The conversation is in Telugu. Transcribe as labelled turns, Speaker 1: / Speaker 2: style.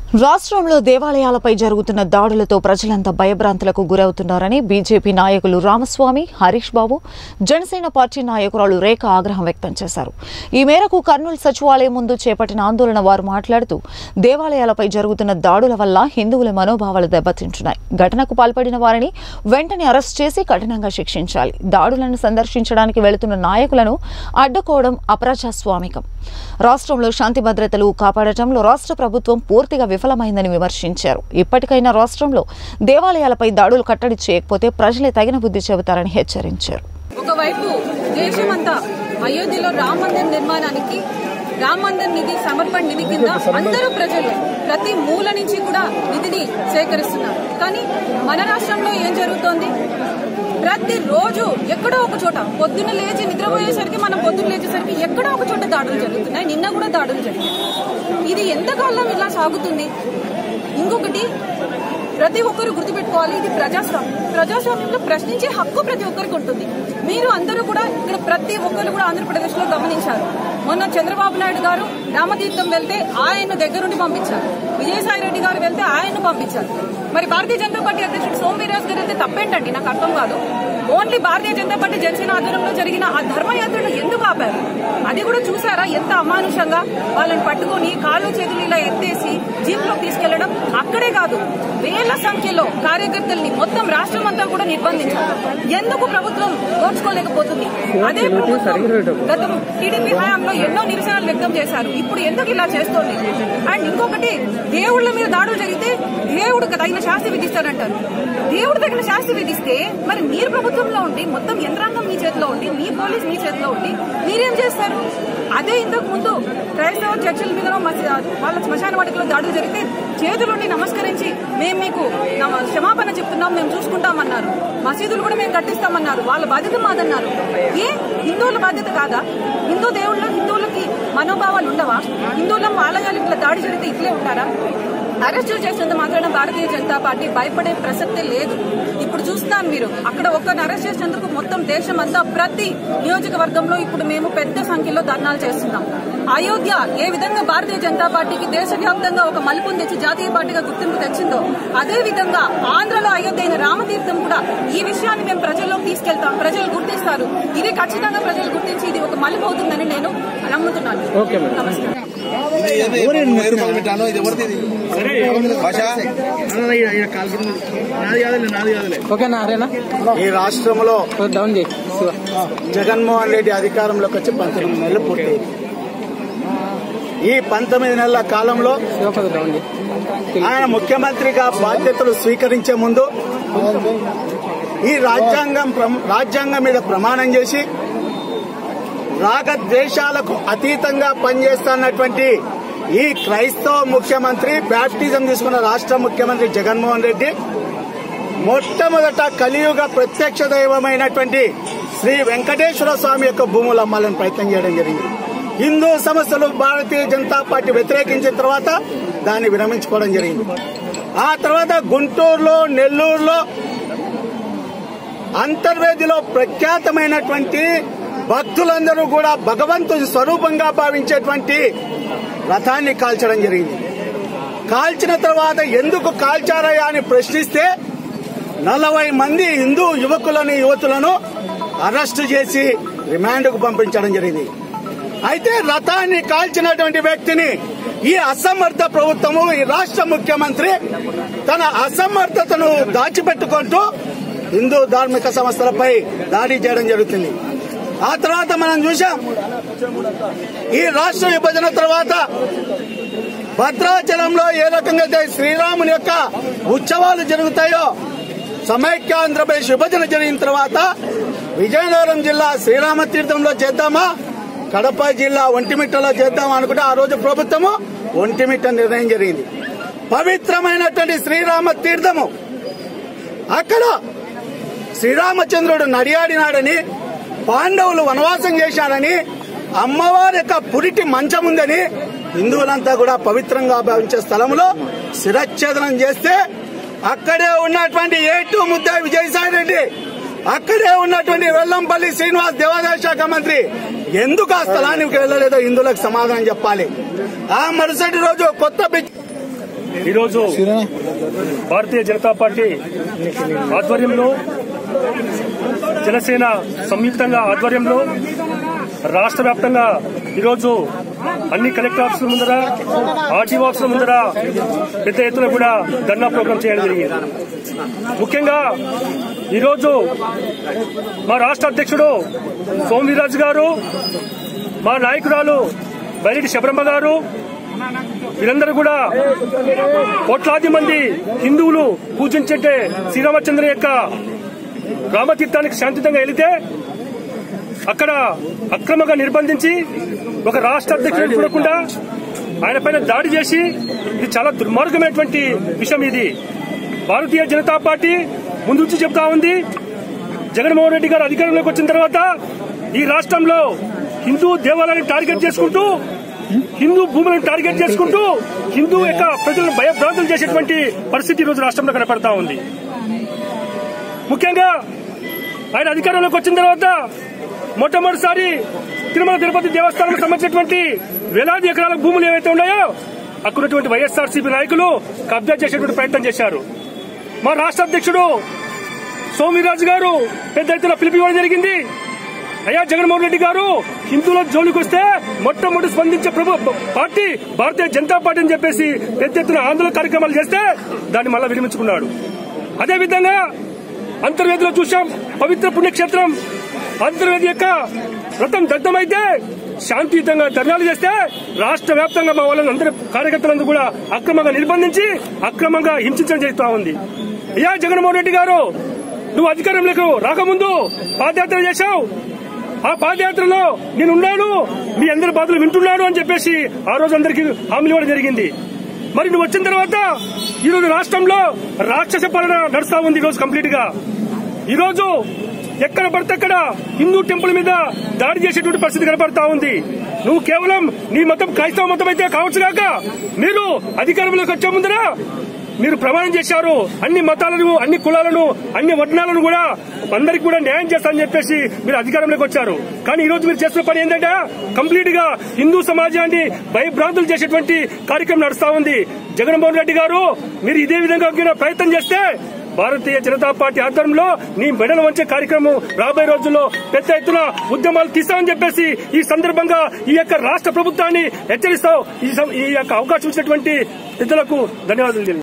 Speaker 1: రాష్ట్రంలో దేవాలయాలపై జరుగుతున్న దాడులతో ప్రజలంతా భయభ్రాంతులకు గురవుతున్నారని బీజేపీ నాయకులు రామస్వామి, హరీష్ బాబు, జనసేన పార్టీ నాయకురాలు రేఖ ఆగ్రహం వ్యక్తం చేశారు. ఈ మేరకు కర్నూలు సచివాలయం ముందు చేపట్టిన ఆందోళన వారు మాట్లాడుతూ దేవాలయాలపై జరుగుతున్న దాడుల వల్ల హిందువుల మనోభావాలు దెబ్బతింటున్నాయి. ఘటనకు పాల్పడిన వారిని వెంటనే అరెస్ట్ చేసి కఠినంగా శిక్షించాలి. దాడులను సందర్శించడానికి వెళుతున్న నాయకులను అడ్డుకోవడం అప్రజాస్వామికం. రాష్ట్రంలో శాంతి భద్రతలు కాపాడటంలో రాష్ట్ర ప్రభుత్వం పూర్తిగా విఫలమైందని విమర్శించారు. ఇప్పటికైనా రాష్ట్రంలో దేవాలయాలపై దాడులు కట్టడి చేయకపోతే ప్రజలే తగిన బుద్ధి చెబుతారని హెచ్చరించారు.
Speaker 2: ఒకవైపు దేశమంతా అయోధ్యలో రామ మందిర నిర్మాణానికి రామ మందిర్ నిధి సమర్పణ నిధి కింద అందరూ ప్రజలు ప్రతి మూల నుంచి కూడా నిధిని సేకరిస్తున్నారు. కానీ మన రాష్ట్రంలో ఏం జరుగుతోంది? ప్రతి రోజు ఎక్కడో ఒక చోట పొద్దున్న లేచి నిద్రపోయేసరికి మనం పొద్దున్న లేచేసరికి ఎక్కడో ఒక చోట దాడులు జరుగుతున్నాయి. నిన్న కూడా దాడులు జరిగాయి. ఇది ఎంతకాలం ఇలా సాగుతుంది? ఇంకొకటి ప్రతి ఒక్కరు గుర్తుపెట్టుకోవాలి, ఇది ప్రజాస్వామ్యం. ప్రజాస్వామ్యంలో ప్రశ్నించే హక్కు ప్రతి ఒక్కరికి ఉంటుంది. మీరు అందరూ కూడా ఇక్కడ ప్రతి ఒక్కరు కూడా ఆంధ్రప్రదేశ్ లో గమనించారు. మొన్న చంద్రబాబు నాయుడు గారు రామతీర్థం వెళ్తే ఆయన దగ్గరుండి పంపించారు. విజయసాయి రెడ్డి గారు వెళ్తే ఆయన్ను పంపించారు. మరి భారతీయ జనతా పార్టీ అధ్యక్షుడు సోమవీరాజు గారు వెళ్తే తప్పేంటండి? నాకు అర్థం కాదు. ఓన్లీ భారతీయ జనతా పార్టీ జనసేన ఆధ్వర్యంలో జరిగిన ఆ ధర్మయాత్రను ఎందుకు ఆపారు? అది కూడా చూసారా? ఎంత అమానుషంగా వాళ్ళని పట్టుకుని కాళ్ళు చేతులు ఇలా ఎత్తేసి జీప్ లో తీసుకెళ్లడం. అక్కడే కాదు, వేల సంఖ్యలో కార్యకర్తల్ని మొత్తం రాష్ట్రం అంతా కూడా నిర్బంధించారు. ఎందుకు ప్రభుత్వం ఓర్చుకోలేకపోతుంది? అదే ప్రభుత్వం గత టీడీపీ హయాంలో ఎన్నో నిరసనలు వ్యక్తం చేశారు. ఇప్పుడు ఎందుకు ఇలా చేస్తోంది? అండ్ ఇంకొకటి, దేవుళ్ల మీద దాడులు జరిగితే దేవుడు తగిన శాస్తి విధిస్తాడంటారు. దేవుడు తగిన శాస్తి విధిస్తే మరి మీరు ప్రభుత్వంలో ఉండి మొత్తం యంత్రాంగం మీ చేతిలో ఉండి మీ పోలీస్ మీ చేతిలో ఉండి మీరేం చేస్తారు? అదే ఇంతకు ముందు క్రైస్తవ చర్చిల మీద వాళ్ళ శ్మశాన వాటికలో దాడులు జరిగితే చేతులుండి నమస్కరించి మేము మీకు క్షమాపణ చెప్తున్నాం, మేము చూసుకుంటామన్నారు. మసీదులు కూడా మేము కట్టిస్తామన్నారు. వాళ్ళ బాధ్యత మాదన్నారు. హిందువుల బాధ్యత కాదా? హిందువులకి మనోభావాలు ఉండవా? హిందువుల ఆలయాలు ఇట్లా దాడి జరిగితే ఇట్లే ఉంటారా? అరెస్టులు చేసినంత మాత్రాన భారతీయ జనతా పార్టీ భయపడే ప్రసక్తే లేదు. ఇప్పుడు చూస్తున్నాను, మీరు అక్కడ ఒక్కరిని అరెస్ట్ చేసినందుకు మొత్తం దేశం అంతా ప్రతి నియోజకవర్గంలో ఇప్పుడు మేము పెద్ద సంఖ్యలో ధర్నాలు చేస్తున్నాం. అయోధ్య ఏ విధంగా భారతీయ జనతా పార్టీకి దేశవ్యాప్తంగా ఒక మలుపును తెచ్చి జాతీయ పార్టీగా గుర్తింపు తెచ్చిందో అదే విధంగా ఆంధ్రలో అయోధ్య అయిన రామతీర్థం కూడా ఈ విషయాన్ని మేము ప్రజల్లోకి తీసుకెళ్తాం. ప్రజలు గుర్తిస్తారు. ఇది ఖచ్చితంగా ప్రజలు గుర్తించి ఇది ఒక మలుపు అవుతుందని నేను నమ్ముతున్నాను. నమస్కారం.
Speaker 3: ఈ రాష్ట్రంలో జగన్మోహన్ రెడ్డి అధికారంలోకి వచ్చి 19 నెలలు పూర్తి. ఈ 19 నెలల కాలంలో ఆయన ముఖ్యమంత్రిగా బాధ్యతలు స్వీకరించే ముందు ఈ రాజ్యాంగం మీద ప్రమాణం చేసి రాగద్వేషాలకు అతీతంగా పనిచేస్తున్నటువంటి ఈ క్రైస్తవ ముఖ్యమంత్రి, బ్యాప్టిజం తీసుకున్న రాష్ట్ర ముఖ్యమంత్రి జగన్మోహన్ రెడ్డి మొట్టమొదట కలియుగ ప్రత్యక్ష దైవమైనటువంటి శ్రీ వెంకటేశ్వర స్వామి యొక్క భూములు అమ్మాలని ప్రయత్నం చేయడం జరిగింది. హిందూ సమస్యలు భారతీయ జనతా పార్టీ వ్యతిరేకించిన తర్వాత దాన్ని విరమించుకోవడం జరిగింది. ఆ తర్వాత గుంటూరులో, నెల్లూరులో, అంతర్వేదిలో ప్రఖ్యాతమైనటువంటి భక్తులందరూ కూడా భగవంతుని స్వరూపంగా భావించేటువంటి రథాన్ని కాల్చడం జరిగింది. కాల్చిన తర్వాత ఎందుకు కాల్చారయ్యా అని ప్రశ్నిస్తే 40 మంది హిందూ యువతులను అరెస్టు చేసి రిమాండ్కు పంపించడం జరిగింది. అయితే రథాన్ని కాల్చినటువంటి వ్యక్తిని ఈ అసమర్థ ప్రభుత్వము, ఈ రాష్ట్ర ముఖ్యమంత్రి తన అసమర్థతను దాచిపెట్టుకుంటూ హిందూ ధార్మిక సంస్థలపై దాడి చేయడం జరుగుతుంది. ఆ తర్వాత మనం చూసాం, ఈ రాష్ట్ర విభజన తర్వాత భద్రాచలంలో ఏ రకంగా అయితే శ్రీరాముని యొక్క ఉత్సవాలు జరుగుతాయో, సమైక్యాంధ్రప్రదేశ్ విభజన జరిగిన తర్వాత విజయనగరం జిల్లా శ్రీరామ తీర్థంలో చేద్దామా, కడప జిల్లా ఒంటిమిట్టలో చేద్దామా అనుకుంటే ఆ రోజు ప్రభుత్వము ఒంటిమిట్ట నిర్ణయం జరిగింది. పవిత్రమైనటువంటి శ్రీరామ తీర్థము, అక్కడ శ్రీరామచంద్రుడు నడియాడినాడని, పాండవులు వనవాసం చేశారని, అమ్మవారి యొక్క పురిటి మంచం ఉందని హిందువులంతా కూడా పవిత్రంగా భావించే స్థలంలో శిరచ్ఛేదనం చేస్తే అక్కడే ఉన్నటువంటి A2 ముద్దాయి విజయసాయి రెడ్డి, అక్కడే ఉన్నటువంటి వెల్లంపల్లి శ్రీనివాస్ దేవాదాయ శాఖ మంత్రి ఎందుకు ఆ స్థలానికి వెళ్లలేదో హిందువులకు సమాధానం చెప్పాలి. ఆ మరుసటి రోజు కొత్త
Speaker 4: ఈరోజు భారతీయ జనతా పార్టీ ఆధ్వర్యంలో జనసేన సంయుక్తంగా ఆధ్వర్యంలో రాష్ట్ర వ్యాప్తంగా ఈరోజు అన్ని కలెక్టర్ ఆఫీసుల ముందర ఆర్టీఓ ఆఫీసుల ముందర పెద్ద ఎత్తున కూడా ధర్నా ప్రోగ్రాం చేయడం జరిగింది. ముఖ్యంగా ఈరోజు మా రాష్ట్ర అధ్యక్షుడు సోమవీర్రాజు గారు, మా నాయకురాలు బైరెడ్డి శబరమ్మ గారు, వీరందరూ కూడా కోట్లాది మంది హిందువులు పూజించే శ్రీరామచంద్ర యొక్క రామతీర్థానికి శాంతియుతంగా వెళితే అక్కడ అక్రమంగా నిర్బంధించి ఒక రాష్ట్ర అధ్యక్షుడు చూడకుండా ఆయన పైన దాడి చేసి, ఇది చాలా దుర్మార్గమైనటువంటి విషయం. ఇది భారతీయ జనతా పార్టీ ముందు నుంచి చెప్తా ఉంది. జగన్మోహన్ రెడ్డి గారు అధికారంలోకి వచ్చిన తర్వాత ఈ రాష్ట్రంలో హిందూ దేవాలయాన్ని టార్గెట్ చేసుకుంటూ, హిందూ భూములను టార్గెట్ చేసుకుంటూ హిందూ యొక్క ప్రజలను భయభ్రాంతులు చేసేటువంటి పరిస్థితి ఈరోజు రాష్ట్రంలో కనపడతా ఉంది. ముఖ్యంగా ఆయన అధికారంలోకి వచ్చిన తర్వాత మొట్టమొదటిసారి తిరుమల తిరుపతి దేవస్థానానికి సంబంధించినటువంటి వేలాది ఎకరాల భూములు ఏవైతే ఉన్నాయో అక్కడున్నటువంటి వైఎస్ఆర్సీపీ నాయకులు కబ్జా చేసేటువంటి ప్రయత్నం చేశారు. మా రాష్ట్ర అధ్యక్షుడు సోమవీర్రాజు గారు పెద్ద ఎత్తున పిలిపివ్వడం జరిగింది. అయ్యా జగన్మోహన్ రెడ్డి గారు, హిందువుల జోలికి వస్తే మొట్టమొదటి స్పందించే పార్టీ భారతీయ జనతా పార్టీ అని చెప్పేసి పెద్ద ఎత్తున ఆందోళన కార్యక్రమాలు చేస్తే దాన్ని మళ్ళా విరమించుకున్నాడు. అదేవిధంగా అంతర్వేదిలో చూశాం, పవిత్ర పుణ్యక్షేత్రం అంతర్వేది యొక్క రథం దగ్ధమైతే శాంతియుతంగా ధర్నాలు చేస్తే రాష్ట్ర వ్యాప్తంగా మా వాళ్ళని అందరి కార్యకర్తలందరూ కూడా అక్రమంగా నిర్బంధించి అక్రమంగా హింసించడం జరుగుతూ ఉంది. అయ్యా జగన్మోహన్ రెడ్డి గారు, నువ్వు అధికారంలోకి రాకముందు పాదయాత్ర చేశావు. ఆ పాదయాత్రలో నేనున్నాను, మీ అందరి బాధలు వింటున్నాను అని చెప్పేసి ఆ రోజు అందరికీ హామీలు ఇవ్వడం జరిగింది. మరి నువ్వు వచ్చిన తర్వాత ఈ రోజు రాష్ట్రంలో రాక్షస పాలన నడుస్తా ఉంది. ఈరోజు కంప్లీట్ గా ఈరోజు ఎక్కడ పడితే అక్కడ హిందూ టెంపుల్ మీద దాడి చేసేటువంటి పరిస్థితి కనపడతా ఉంది. నువ్వు కేవలం నీ మతం క్రైస్తవ మతం అయితే కావచ్చు కాక మీరు అధికారంలోకి వచ్చే ముందర మీరు ప్రమాణం చేశారు, అన్ని మతాలను, అన్ని కులాలను, అన్ని వర్ణాలను కూడా అందరికి కూడా న్యాయం చేస్తారని చెప్పేసి మీరు అధికారంలోకి వచ్చారు. కానీ ఈ రోజు మీరు చేస్తున్న పని ఏంటంటే కంప్లీట్ గా హిందూ సమాజాన్ని భయభ్రాంతులు చేసేటువంటి కార్యక్రమం నడుస్తా ఉంది. జగన్మోహన్ రెడ్డి గారు, మీరు ఇదే విధంగా ప్రయత్నం చేస్తే భారతీయ జనతా పార్టీ ఆధ్వర్యంలో నీ మెడలు వంచే కార్యక్రమం రాబోయే రోజుల్లో పెద్ద ఎత్తున ఉద్యమాలు తీస్తామని చెప్పేసి ఈ సందర్భంగా ఈ యొక్క రాష్ట్ర ప్రభుత్వాన్ని హెచ్చరిస్తాం. ఈ యొక్క అవకాశం ఇచ్చినటువంటి పెద్దలకు ధన్యవాదాలు.